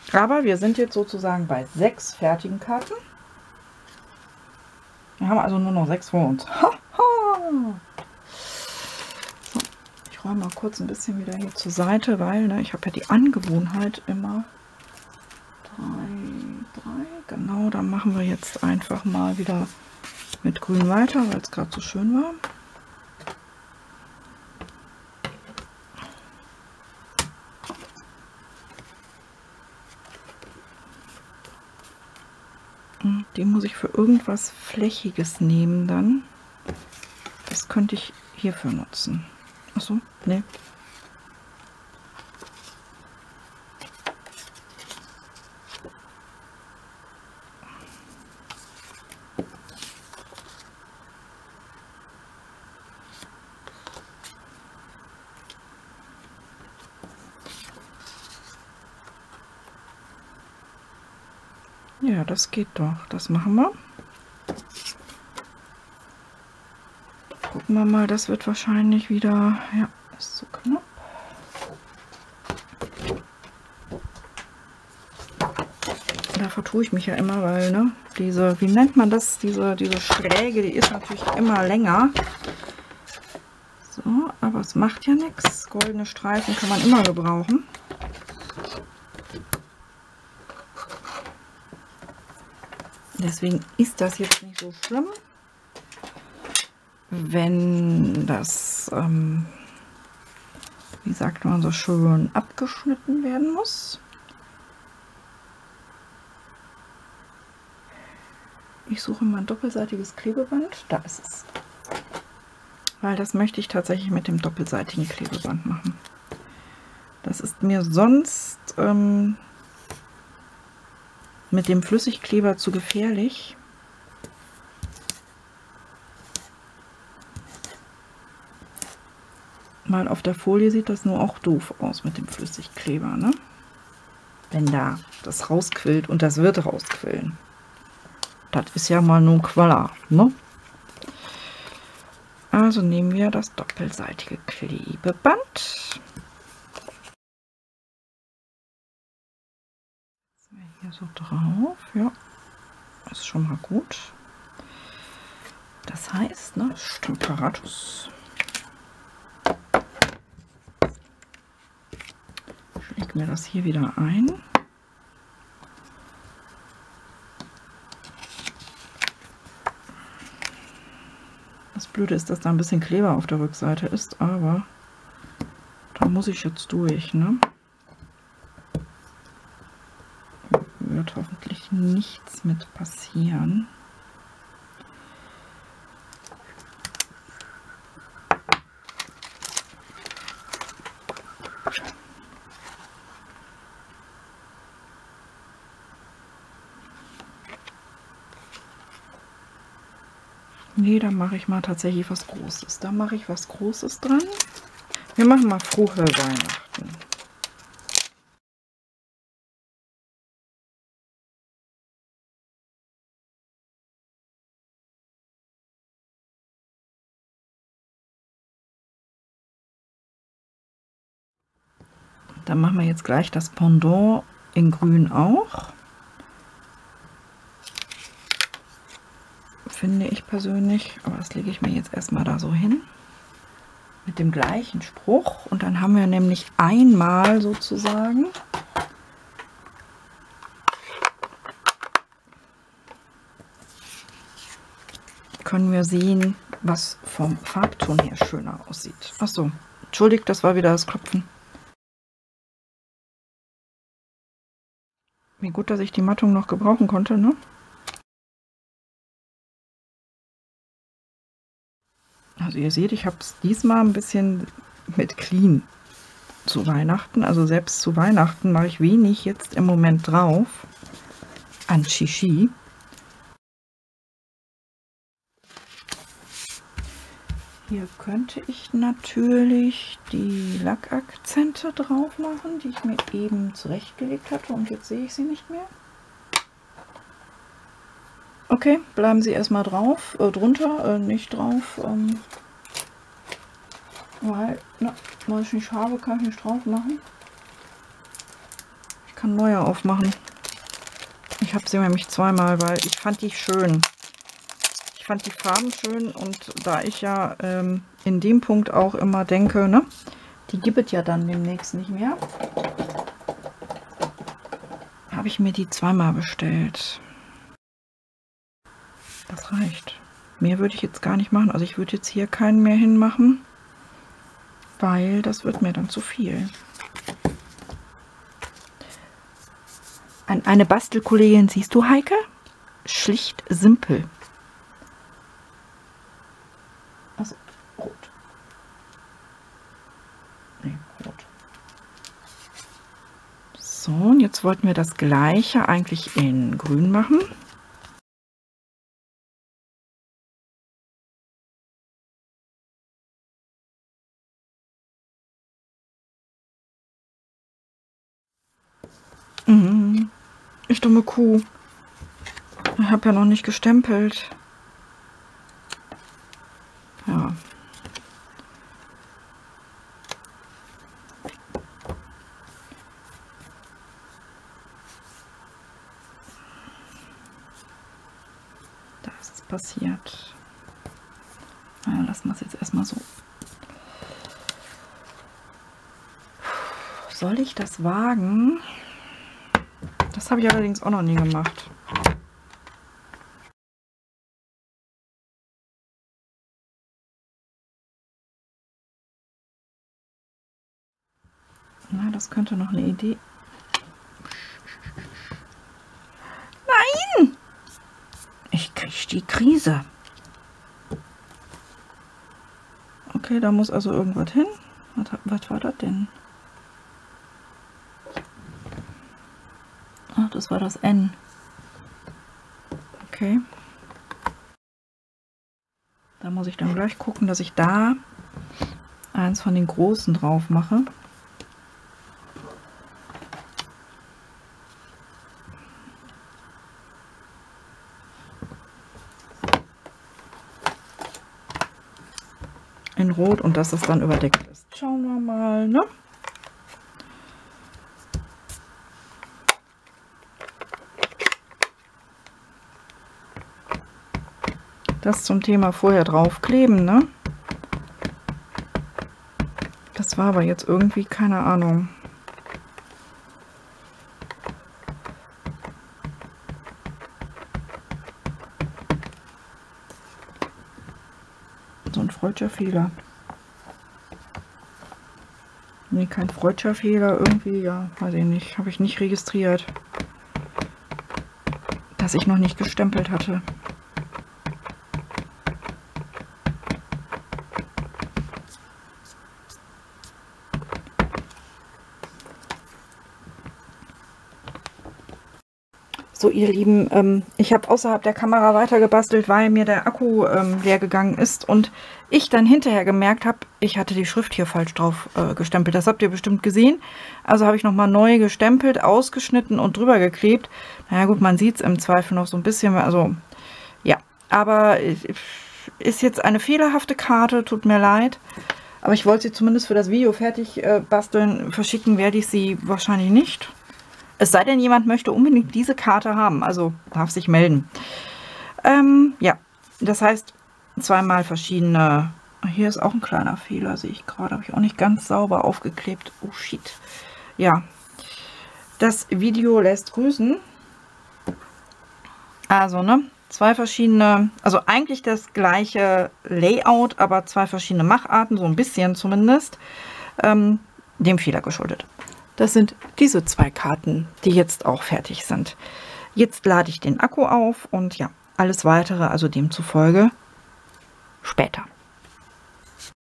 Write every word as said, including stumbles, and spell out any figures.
Aber wir sind jetzt sozusagen bei sechs fertigen Karten. Wir haben also nur noch sechs vor uns. Ha, ha. So, ich räume mal kurz ein bisschen wieder hier zur Seite, weil ne, ich habe ja die Angewohnheit immer drei, drei. Genau, dann machen wir jetzt einfach mal wieder mit Grün weiter, weil es gerade so schön war. Die muss ich für irgendwas Flächiges nehmen dann. Das könnte ich hierfür nutzen. Achso, ne. Ja, das geht doch. Das machen wir. Gucken wir mal, das wird wahrscheinlich wieder, ja, ist zu knapp. Da vertue ich mich ja immer, weil, ne, diese, wie nennt man das, diese, diese Schräge, die ist natürlich immer länger. So, aber es macht ja nichts. Goldene Streifen kann man immer gebrauchen. Deswegen ist das jetzt nicht so schlimm, wenn das, ähm, wie sagt man so schön, abgeschnitten werden muss. Ich suche mal ein doppelseitiges Klebeband. Da ist es. Weil das möchte ich tatsächlich mit dem doppelseitigen Klebeband machen. Das ist mir sonst ähm, mit dem Flüssigkleber zu gefährlich. Weil auf der Folie sieht das nur auch doof aus mit dem Flüssigkleber, ne? Wenn da das rausquillt, und das wird rausquillen. Das ist ja mal nur Qualla, ne? Also nehmen wir das doppelseitige Klebeband. Hier so drauf, ja, das ist schon mal gut. Das heißt, ne, Stamparatus. Ich lege mir das hier wieder ein. Das Blöde ist, dass da ein bisschen Kleber auf der Rückseite ist, aber da muss ich jetzt durch, ne? Wird hoffentlich nichts mit passieren. Nee, da mache ich mal tatsächlich was Großes. Da mache ich was Großes dran. Wir machen mal frohe Weihnachten. Dann machen wir jetzt gleich das Pendant in Grün auch. Finde ich persönlich, aber das lege ich mir jetzt erstmal da so hin. Mit dem gleichen Spruch. Und dann haben wir nämlich einmal sozusagen können wir sehen, was vom Farbton her schöner aussieht. Achso, entschuldigt, das war wieder das Klopfen. Wie gut, dass ich die Mattung noch gebrauchen konnte, ne? Also ihr seht, ich habe es diesmal ein bisschen mit Clean zu Weihnachten. Also selbst zu Weihnachten mache ich wenig jetzt im Moment drauf an Shishi. Hier könnte ich natürlich die Lackakzente drauf machen, die ich mir eben zurechtgelegt hatte, und jetzt sehe ich sie nicht mehr. Okay, bleiben sie erstmal drauf, äh, drunter, äh, nicht drauf, ähm, weil, na, weil ich nicht habe, kann ich nicht drauf machen. Ich kann neue aufmachen. Ich habe sie nämlich zweimal, weil ich fand die schön. Ich fand die Farben schön und da ich ja ähm, in dem Punkt auch immer denke, ne, die gibt es ja dann demnächst nicht mehr, habe ich mir die zweimal bestellt. Das reicht. Mehr würde ich jetzt gar nicht machen. Also ich würde jetzt hier keinen mehr hinmachen, weil das wird mir dann zu viel. Ein, eine Bastelkollegin siehst du, Heike? Schlicht simpel. Also rot. Nee, rot. So, und jetzt wollten wir das gleiche eigentlich in grün machen. Mhm. Ich dumme Kuh. Ich habe ja noch nicht gestempelt. Ja. Da ist es passiert. Ja, lassen wir es jetzt erstmal so. Soll ich das wagen? Das habe ich allerdings auch noch nie gemacht. Na, das könnte noch eine Idee. Nein! Ich kriege die Krise. Okay, da muss also irgendwas hin. Was, was war das denn? Ach, das war das N. Okay. Da muss ich dann gleich gucken, dass ich da eins von den großen drauf mache. In Rot und dass es dann überdeckt ist. Schauen wir mal, ne? Das zum Thema vorher draufkleben, ne? Das war aber jetzt irgendwie, keine Ahnung. So ein freudscher Fehler. Nee, kein freudscher Fehler. Irgendwie, ja, weiß ich nicht. Habe ich nicht registriert, dass ich noch nicht gestempelt hatte. So, ihr Lieben, ähm, ich habe außerhalb der Kamera weiter gebastelt, weil mir der Akku ähm, leer gegangen ist und ich dann hinterher gemerkt habe, ich hatte die Schrift hier falsch drauf äh, gestempelt. Das habt ihr bestimmt gesehen. Also habe ich nochmal neu gestempelt, ausgeschnitten und drüber geklebt. Naja gut, man sieht es im Zweifel noch so ein bisschen. Also ja, aber ist jetzt eine fehlerhafte Karte, tut mir leid. Aber ich wollte sie zumindest für das Video fertig äh, basteln. Verschicken werde ich sie wahrscheinlich nicht. Es sei denn, jemand möchte unbedingt diese Karte haben, also darf sich melden. Ähm, ja, das heißt, zweimal verschiedene. Hier ist auch ein kleiner Fehler, sehe ich gerade. Habe ich auch nicht ganz sauber aufgeklebt. Oh shit. Ja, das Video lässt grüßen. Also, ne, zwei verschiedene, also eigentlich das gleiche Layout, aber zwei verschiedene Macharten, so ein bisschen zumindest, ähm, dem Fehler geschuldet. Das sind diese zwei Karten, die jetzt auch fertig sind. Jetzt lade ich den Akku auf und ja, alles weitere, also demzufolge später.